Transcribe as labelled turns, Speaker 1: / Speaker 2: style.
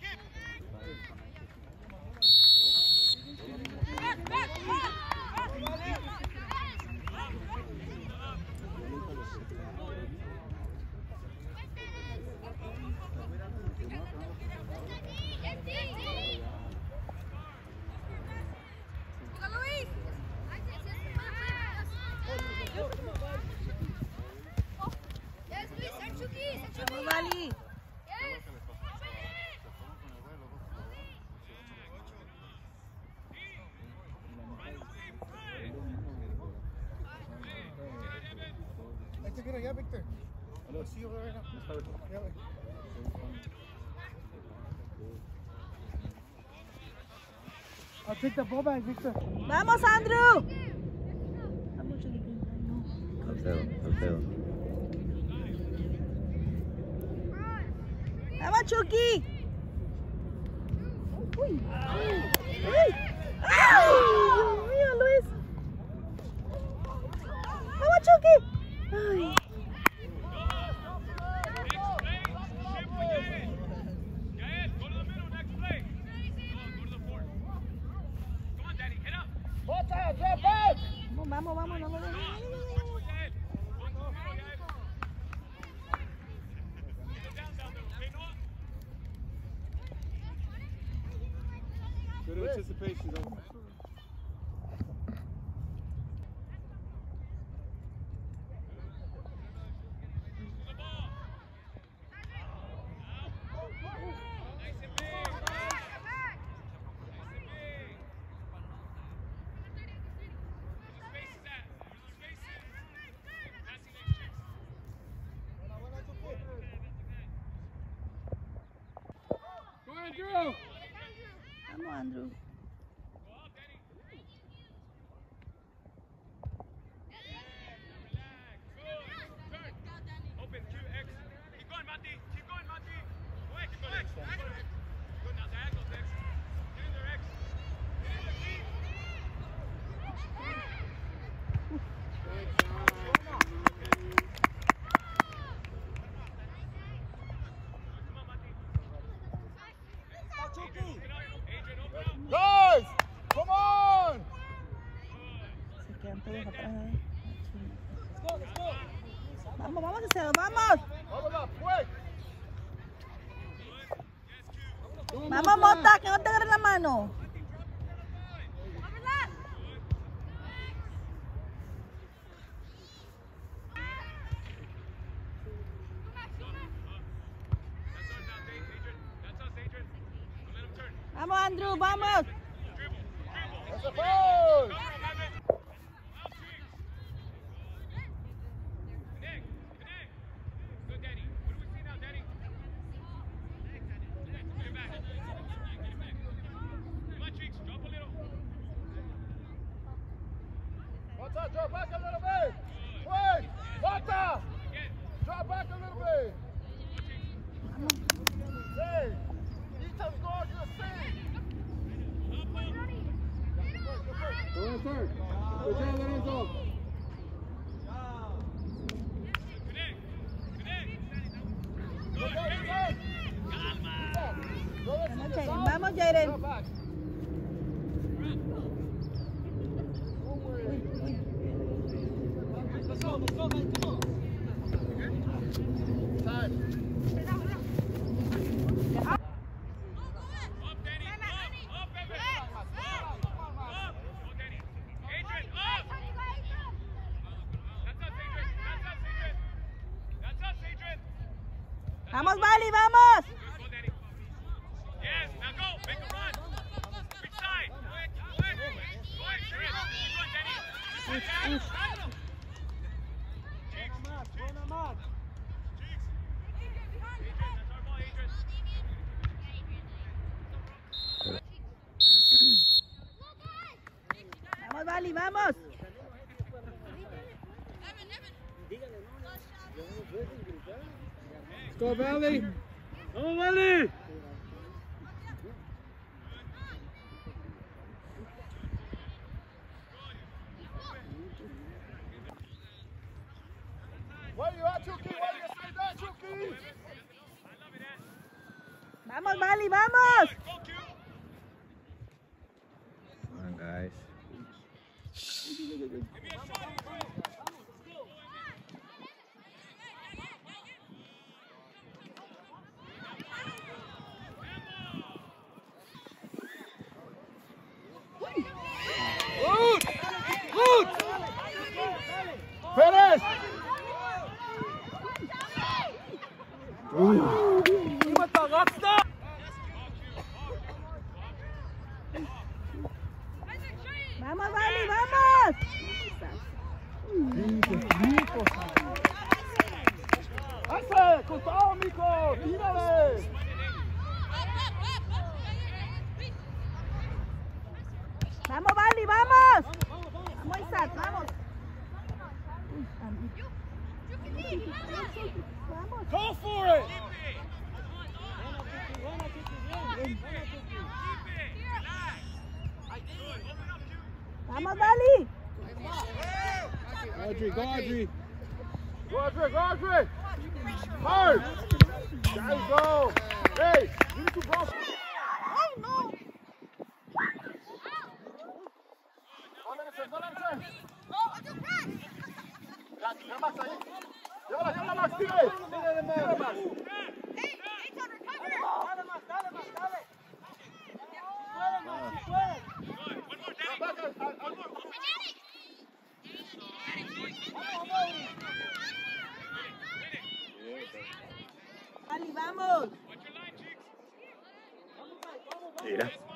Speaker 1: Yeah, Victor. I'll see you right now. Yeah, I'll take the ball back, Victor.
Speaker 2: Vamos, Andrew. Vamos, Chucky. Uy. Uy. ¡Ay! Dios mío, Luis. Vamos, Chucky. Ay. Vamos, vamos, no lo dejes.
Speaker 1: Good anticipation, though.
Speaker 2: Andrew. Vamos, Andrew.
Speaker 1: Guys, come on!
Speaker 2: Se quedan todos atrás. Vamos, vamos, Cecilio, vamos. Vamos, Mota, que no te agarre la mano. Vamos, Andrew, vamos.
Speaker 1: Drop back a little bit. Wait, Mata! Drop back a little bit. Hey, Ita's going to the same. Go in third. Good job, Lorenzo.
Speaker 2: Vamos, Jaden. Vamos, Vali, vamos. Vamos, Vali, vamos.
Speaker 1: Let's go, Valley. Vamos, Valley. Where you at, Chucky? Where you say that, Chucky?
Speaker 2: Vamos, Vali, vamos.
Speaker 3: Come on, guys.
Speaker 1: Pérez.
Speaker 2: Vamos, Vali, vamos.
Speaker 1: ¡Hace! ¡Con todo, mijo! ¡Tírale!
Speaker 2: Vamos, Vali, vamos. Vamos, Isaac, vamos. Vamos.
Speaker 1: Go for it!
Speaker 2: Vamos, Vali.
Speaker 1: Audrey, go Audrey! Go Audrey, go Audrey! Hard! There you go! Hey, you need to go!
Speaker 2: Ay, no.
Speaker 1: No let him turn! Ya, Max ahí! ¡Llévala, Max! ¡Tírale! ¡Tírale, Max!
Speaker 2: Vali, vamos.
Speaker 3: Mira.